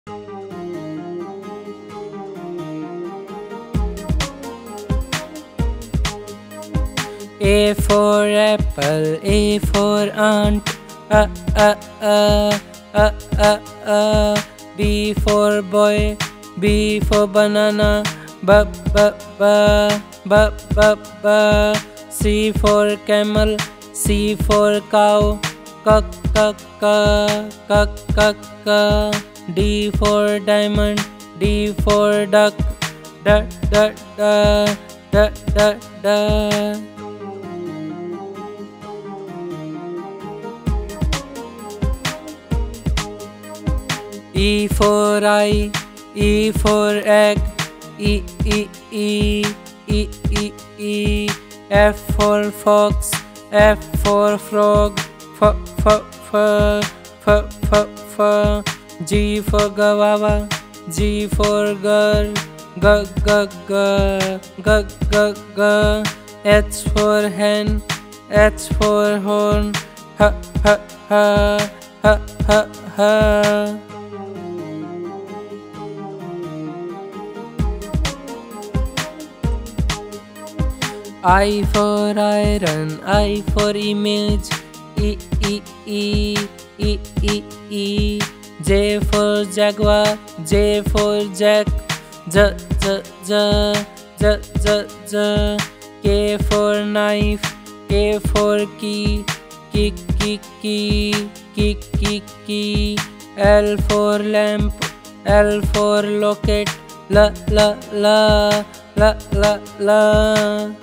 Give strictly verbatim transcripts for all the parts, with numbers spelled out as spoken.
A for apple, A for ant, A, A, A, A, A, A. B for boy, B for banana, B, B, B, B, B, B. C for camel, C for cow, K, K, K, K, K, K. D for diamond, D for duck, D, D, D, D, D, D. E for eye, E for egg, E, E, E, E, E, E. F for fox, F for frog, F, F, F, F, F, F. G for gauva, G for girl, G, G, G, G, G, G. H for hen, H for horn, H, H, H, H, H, H. I for iron, I for image, E, E, E, E, E, E. J for jaguar, J for jack, J, J, J, J, J, J. K for knife, K for key, Key, key, key, key, key, key. L for lamp, L for locket, L, L, L, L, L, L.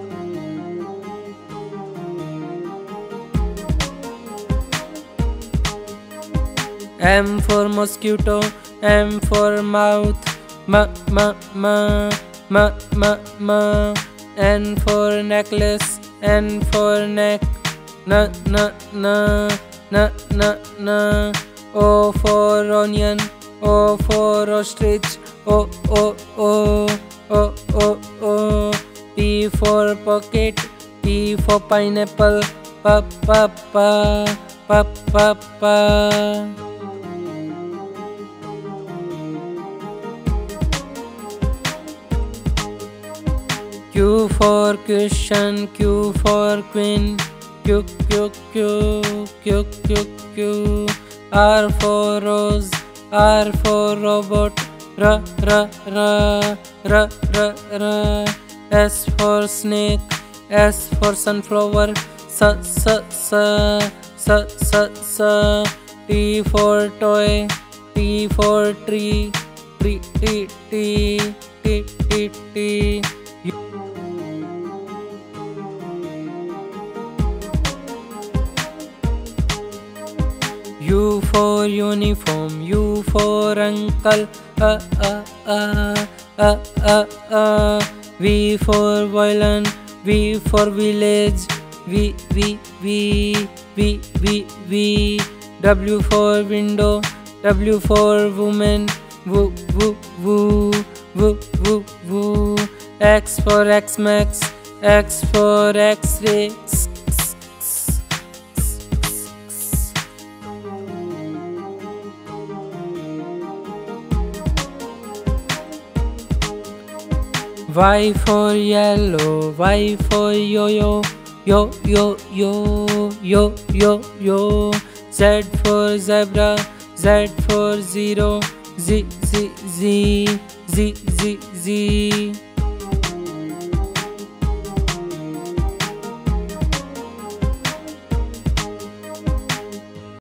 M for mosquito, M for mouth, M, M, M, M, M, M. N for necklace, N for neck, N, N, N, N, N, N. O for onion, O for ostrich, O, O, O, O, O, O. P for pocket, P for pineapple, P, P, P, P, P, P. Q for question, Q for queen, Q, Q, Q, Q, Q, Q. R for rose, R for robot, R, R, R, R, R, R. S for snake, S for sunflower, S, S, S, S, S, S. T for toy, T for tree, T, T, T, T, T, T. U for uniform, U for uncle, A, A, A, A, A, A. V for violin, V for village, V, V, V, V, V, V. W for window, W for woman, W, W, W, W, W, W. X for X-Max, X for X-ray. Y for yellow, Y for yo-yo, yo, yo, yo, yo, yo, yo. Z for zebra, Z for zero, Z, Z, Z, Z, Z, Z.